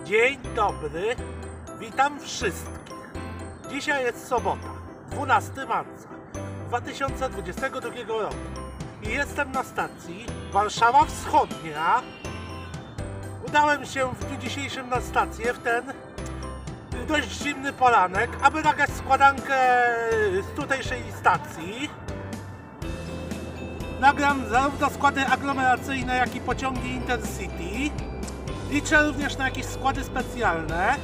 Dzień dobry, witam wszystkich. Dzisiaj jest sobota, 12 marca 2022 roku i jestem na stacji Warszawa Wschodnia. Udałem się w dniu dzisiejszym na stację w ten dość zimny poranek, aby nagrać składankę z tutejszej stacji. Nagram zarówno składy aglomeracyjne, jak i pociągi Intercity. Liczę również na jakieś składy specjalne.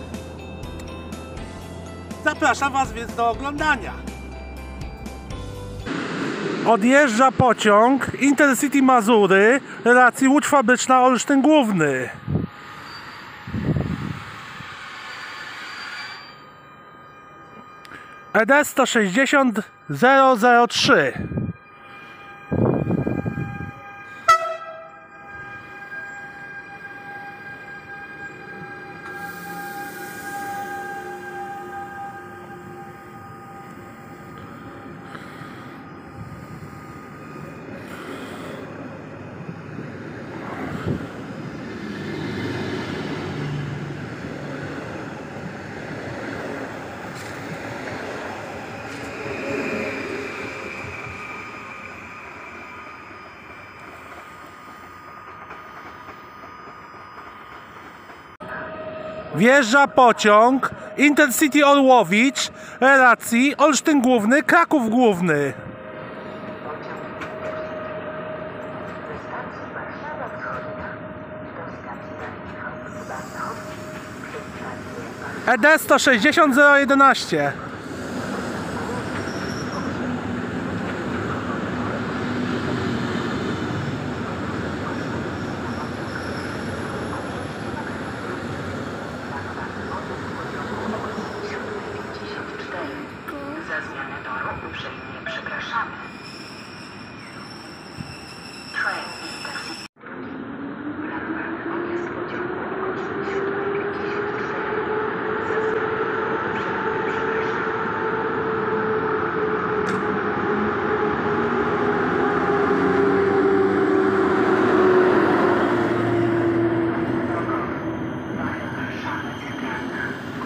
Zapraszam Was więc do oglądania. Odjeżdża pociąg Intercity Mazury relacji Łódź Fabryczna Olsztyn Główny. ED 160 003. Wjeżdża pociąg Intercity Orłowicz relacji Olsztyn Główny, Kraków Główny. ED 160 011. Za zmianę toru uprzejmie przepraszamy. Train Intercity. Odjazd pociągu o godzinie 7:54. Za zmianę toru uprzejmie Warszawa Centralna.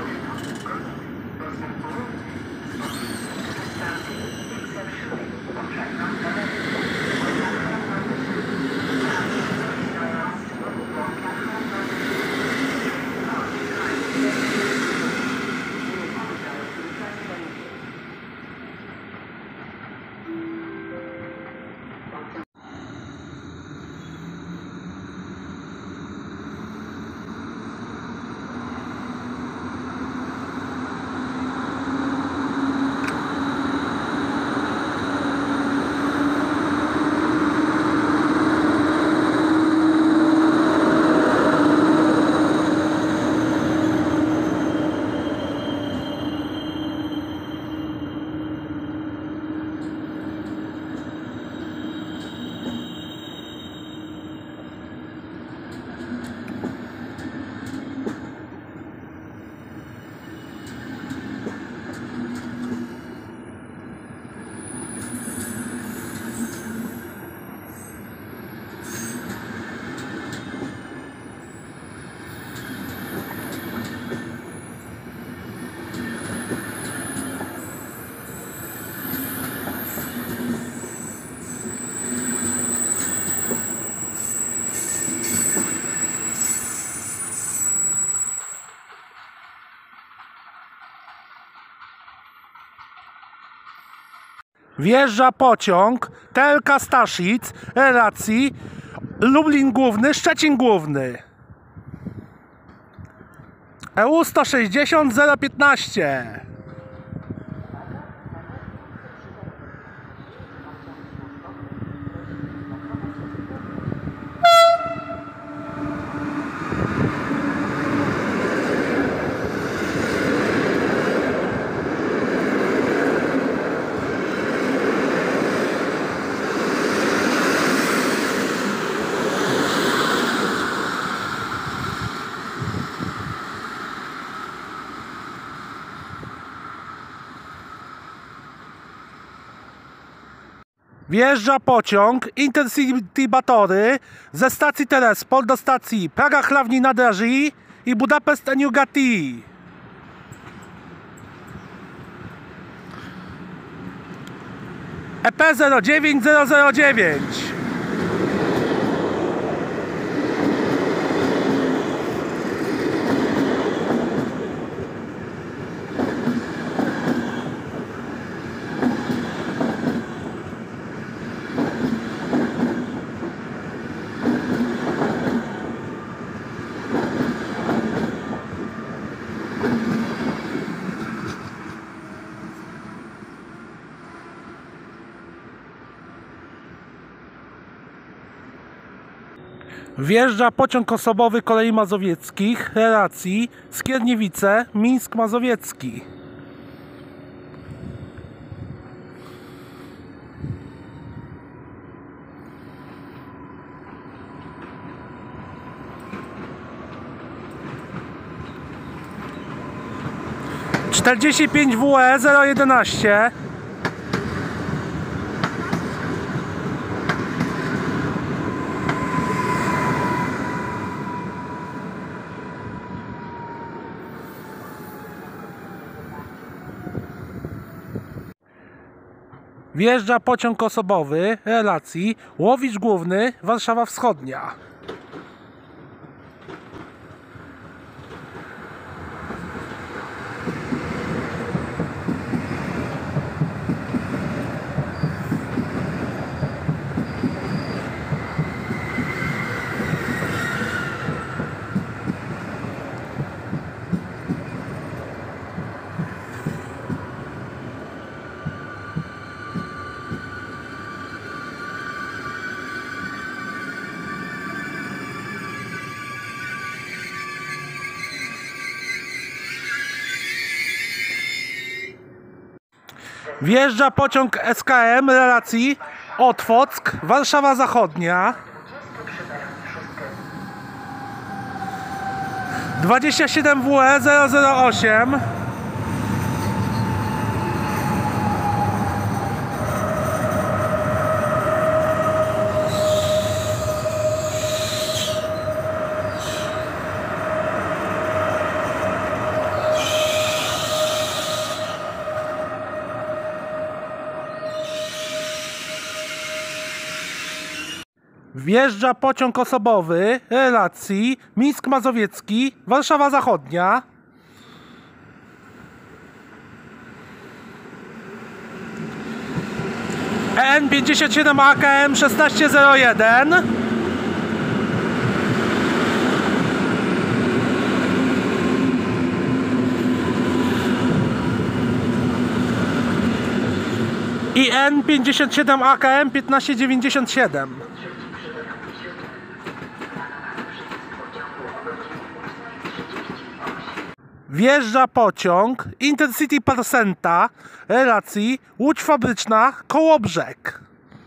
Wjeżdża pociąg TLK Staszic relacji Lublin Główny, Szczecin Główny. EU 160 015. Wjeżdża pociąg Intercity Batory ze stacji Terespol do stacji Praga Chlawni na Draży i Budapest Enyugati. EP 09009. Wjeżdża pociąg osobowy Kolei Mazowieckich relacji Skierniewice - Mińsk Mazowiecki. Czterdzieści pięć WE 011. Wjeżdża pociąg osobowy relacji Łowicz Główny - Warszawa Wschodnia. Wjeżdża pociąg SKM relacji Otwock - Warszawa Zachodnia. 27 WE 008. Wjeżdża pociąg osobowy relacji Mińsk Mazowiecki - Warszawa Zachodnia. EN 57 AKM 1601. I N 57 AKM 1597. Wjeżdża pociąg Intercity Parsenta relacji Łódź Fabryczna - Kołobrzeg.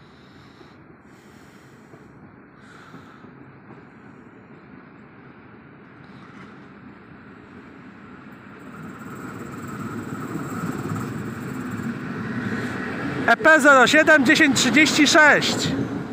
EP 07 1036.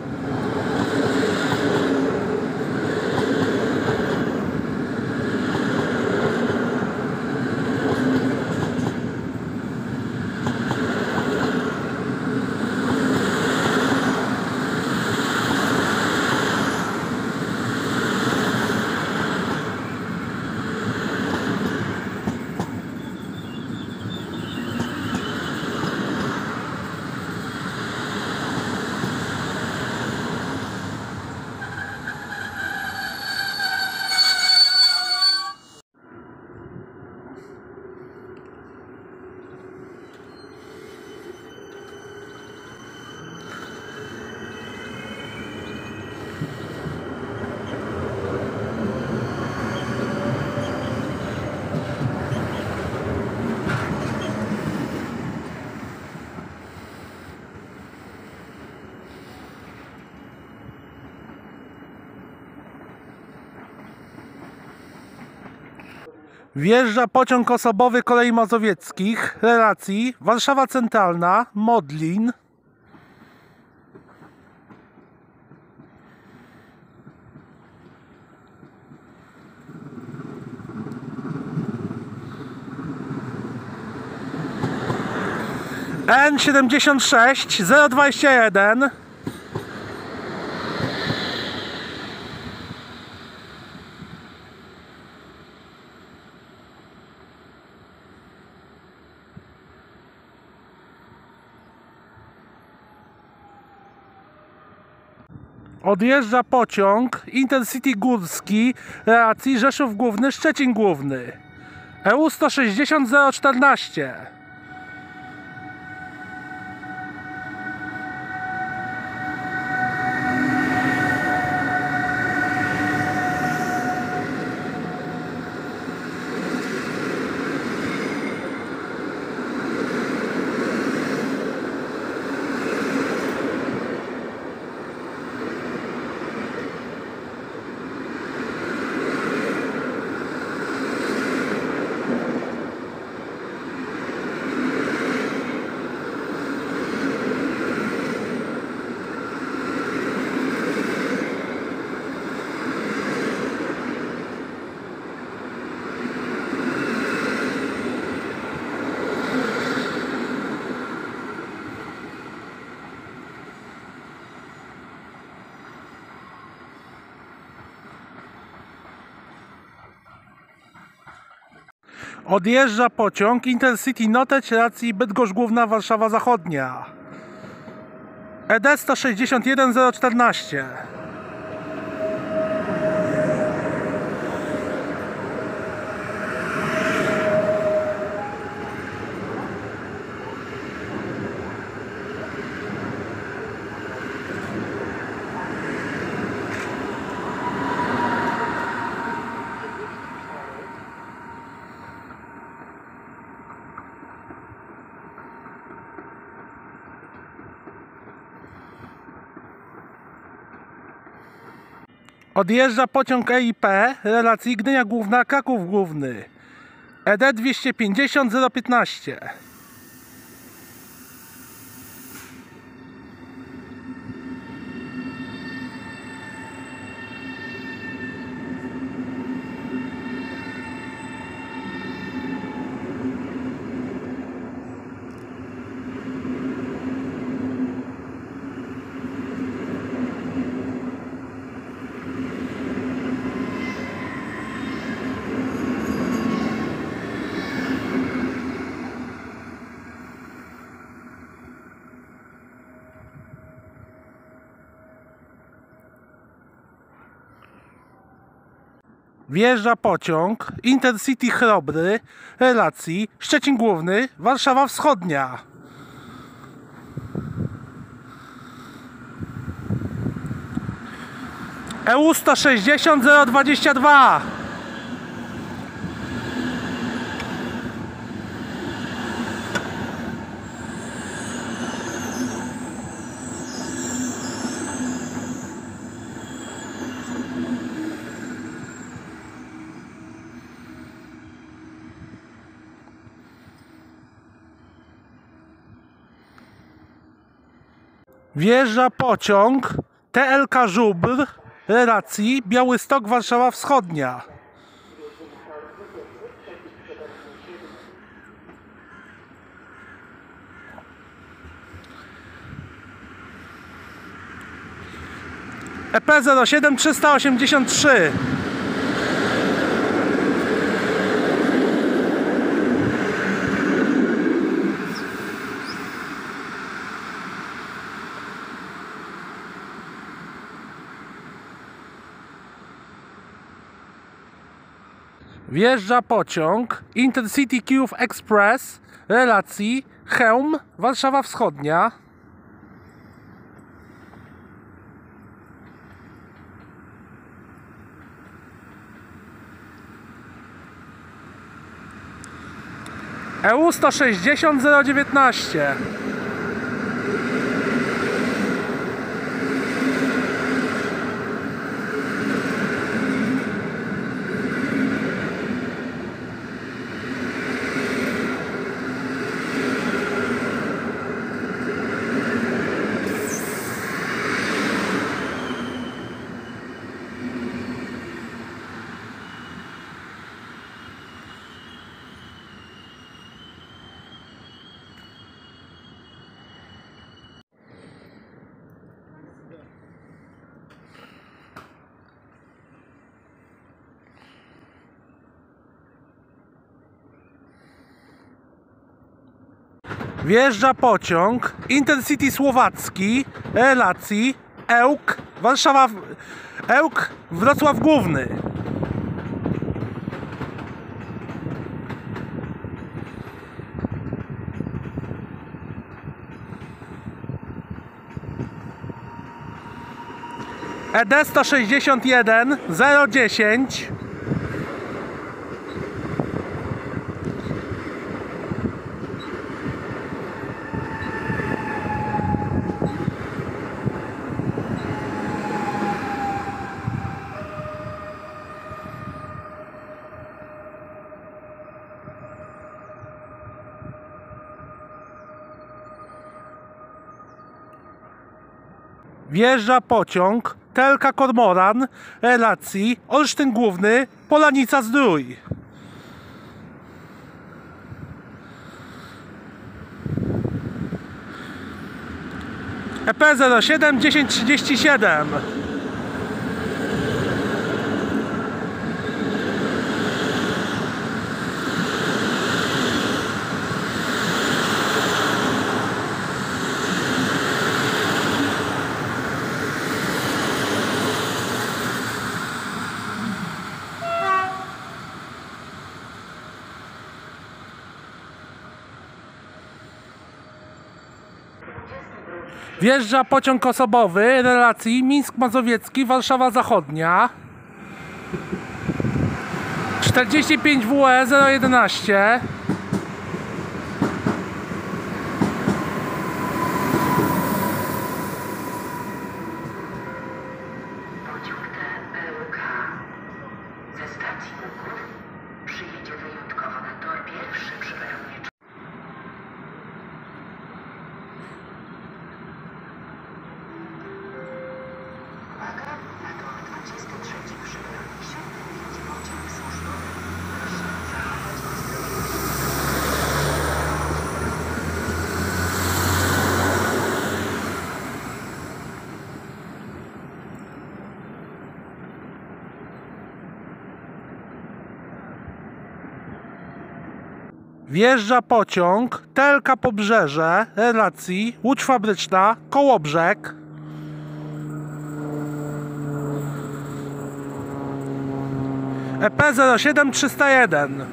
Wjeżdża pociąg osobowy Kolei Mazowieckich relacji Warszawa Centralna - Modlin. N76 021. Odjeżdża pociąg Intercity Górski relacji Rzeszów Główny - Szczecin Główny. EU 160 014. Odjeżdża pociąg Intercity Noteć relacji Bydgoszcz Główna - Warszawa Zachodnia. ED 161 014. Odjeżdża pociąg EIP relacji Gdynia Główna - Kraków Główny. ED 250 015. Wjeżdża pociąg Intercity Chrobry relacji Szczecin Główny - Warszawa Wschodnia. EU 160 022. Wjeżdża pociąg TLK Żubr relacji Białystok - Warszawa Wschodnia. EP 07 383. Wjeżdża pociąg Intercity Kijów Express relacji Chełm - Warszawa Wschodnia. EU 160 019. Wjeżdża pociąg Intercity Słowacki relacji Ełk-Wrocław Główny. ED 161 010. Wjeżdża pociąg Telka Kormoran relacji Olsztyn Główny Polanica Zdrój. EP 07 1037. Wjeżdża pociąg osobowy relacji Mińsk Mazowiecki Warszawa Zachodnia 45 WE 011. Pociąg TLK ze stacji Łuków przyjedzie wyjątkowo na tor pierwszy przy peronie. Uwaga, na tor 23 przy peronie 7 jedzie pociąg służbowy. Proszę zachować ostrożność. Wjeżdża pociąg Telka Pobrzeże relacji Łódź Fabryczna Kołobrzeg. EP 07 301.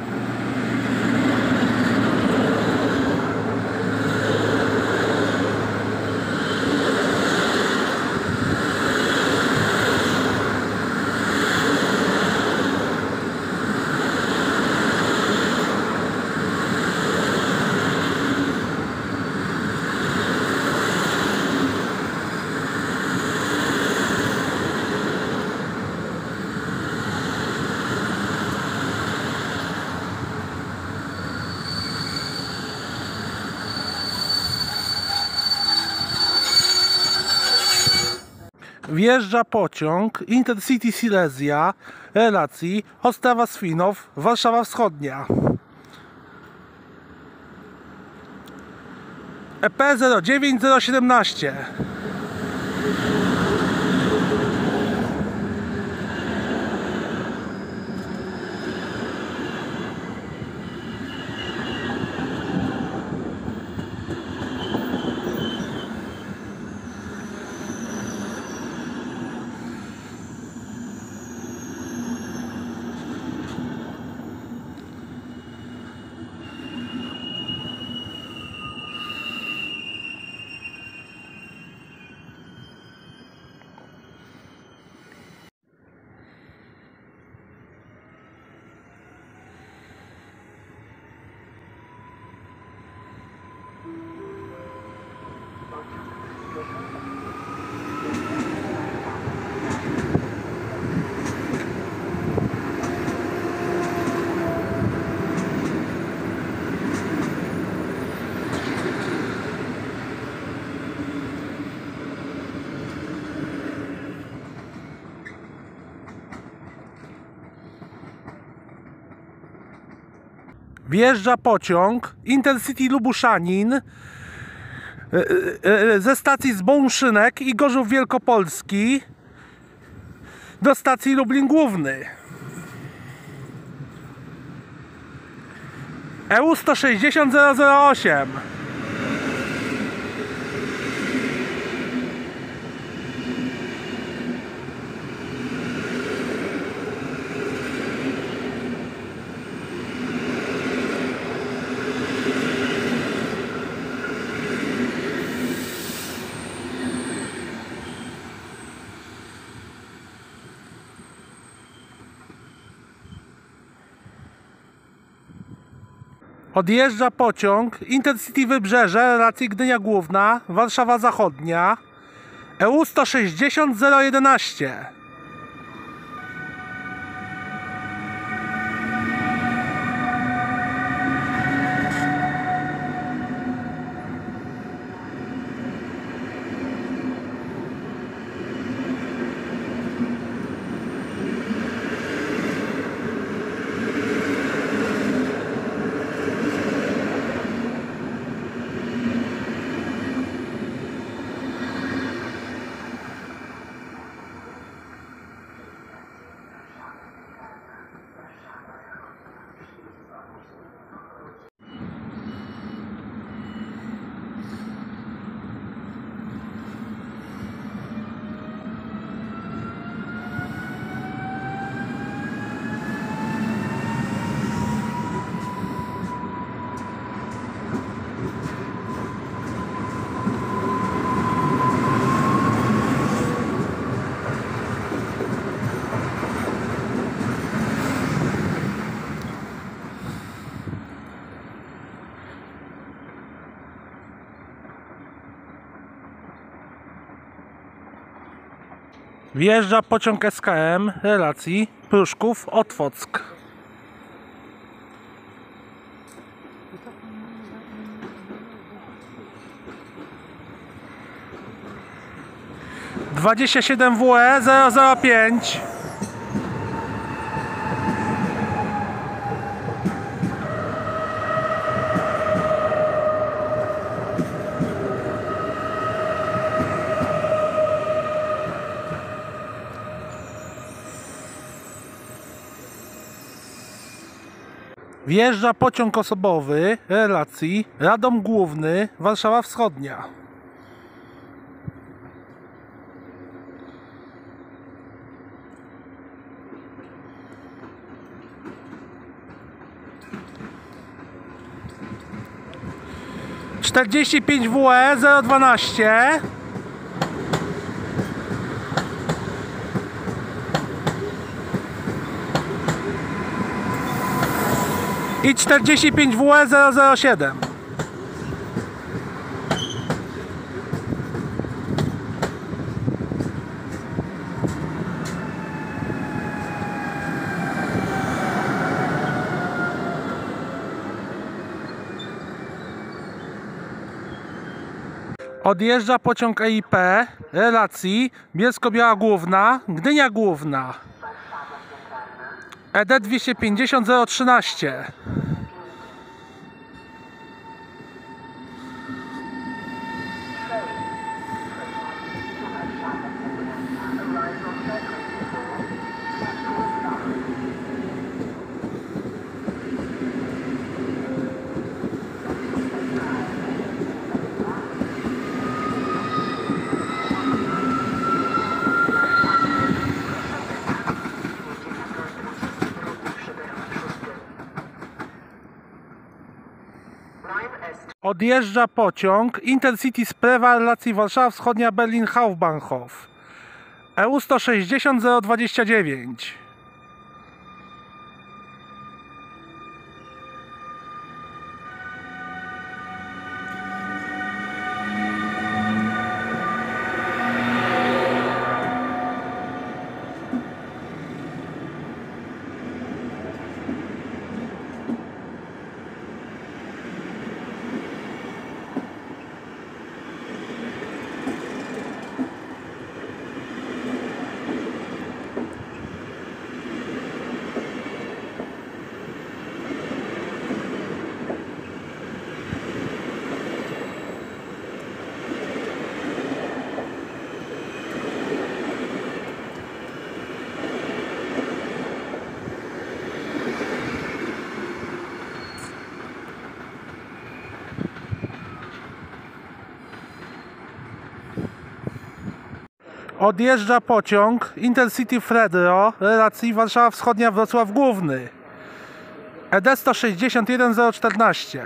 Wjeżdża pociąg Intercity Silesia relacji Ostrawa-Swinow Warszawa Wschodnia. EP 09 017. Wjeżdża pociąg Intercity Lubuszanin ze stacji Zbąszynek i Gorzów Wielkopolski do stacji Lublin Główny. EU 160 008. Odjeżdża pociąg Intercity Wybrzeże, relacji Gdynia Główna, Warszawa Zachodnia, EU 160 011. Wjeżdża pociąg SKM relacji Pruszków-Otwock. Dwadzieścia 27 WE 005. Wjeżdża pociąg osobowy relacji Radom Główny, Warszawa Wschodnia. Czterdzieści 45 WE 012. I 45 WE 007. Odjeżdża pociąg EIP relacji Bielsko-Biała Główna, Gdynia Główna. ED 250 013. Odjeżdża pociąg Intercity Sprewa relacji Warszawa Wschodnia Berlin Hauptbahnhof. EU 160 029. Odjeżdża pociąg Intercity Fredro relacji Warszawa Wschodnia Wrocław Główny. ED 161 014.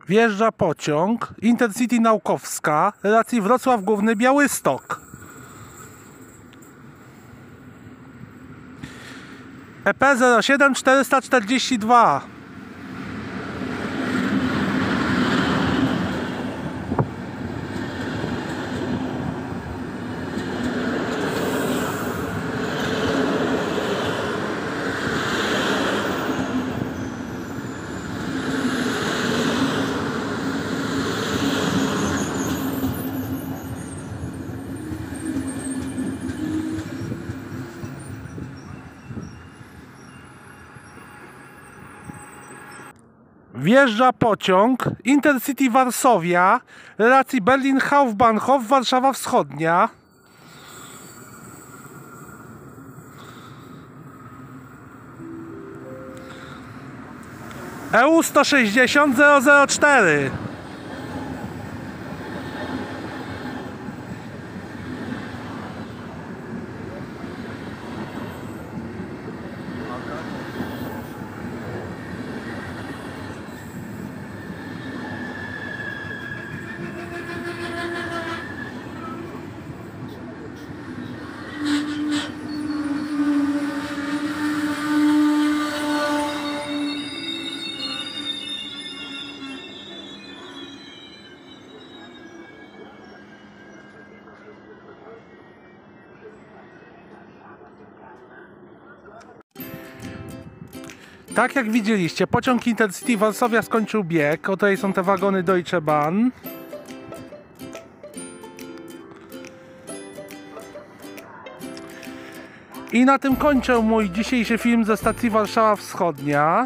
Wjeżdża pociąg Intercity Naukowska, relacji Wrocław Główny Białystok. EP 07442. Wjeżdża pociąg Intercity Warszawia, relacji Berlin Hauptbahnhof, Warszawa Wschodnia. EU 160 004. Tak jak widzieliście, pociąg Intercity Warszawia skończył bieg. Tutaj są te wagony Deutsche Bahn. I na tym kończę mój dzisiejszy film ze stacji Warszawa Wschodnia.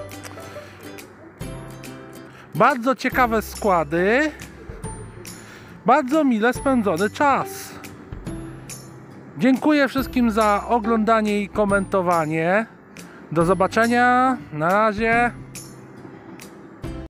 Bardzo ciekawe składy. Bardzo mile spędzony czas. Dziękuję wszystkim za oglądanie i komentowanie. Do zobaczenia. Na razie.